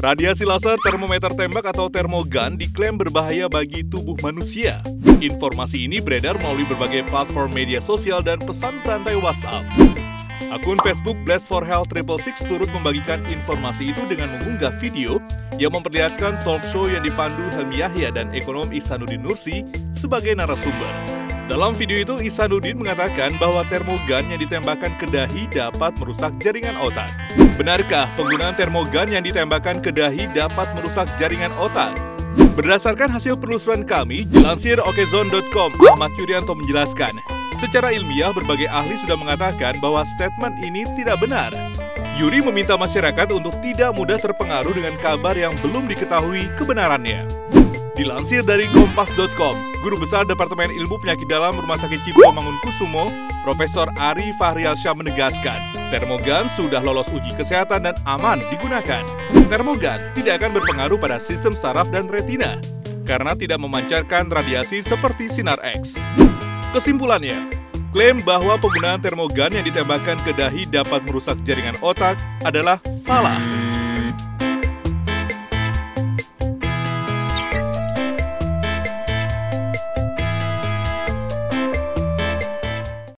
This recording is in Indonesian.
Radiasi laser termometer tembak atau termogun diklaim berbahaya bagi tubuh manusia. Informasi ini beredar melalui berbagai platform media sosial dan pesan berantai WhatsApp. Akun Facebook Blast for Health 666 turut membagikan informasi itu dengan mengunggah video yang memperlihatkan talk show yang dipandu Helmi Yahya dan ekonom Ihsanuddin Nursi sebagai narasumber. Dalam video itu, Ihsanuddin mengatakan bahwa termogun yang ditembakkan ke dahi dapat merusak jaringan otak. Benarkah penggunaan termogun yang ditembakkan ke dahi dapat merusak jaringan otak? Berdasarkan hasil penelusuran kami, dilansir okezone.com, Ahmad Yuryanto menjelaskan, secara ilmiah berbagai ahli sudah mengatakan bahwa statement ini tidak benar. Yuri meminta masyarakat untuk tidak mudah terpengaruh dengan kabar yang belum diketahui kebenarannya. Dilansir dari kompas.com, Guru Besar Departemen Ilmu Penyakit Dalam Rumah Sakit Cipto Mangunkusumo, Profesor Ari Fahrialsyah menegaskan, termogun sudah lolos uji kesehatan dan aman digunakan. Termogun tidak akan berpengaruh pada sistem saraf dan retina, karena tidak memancarkan radiasi seperti sinar X. Kesimpulannya, klaim bahwa penggunaan termogun yang ditembakkan ke dahi dapat merusak jaringan otak adalah salah.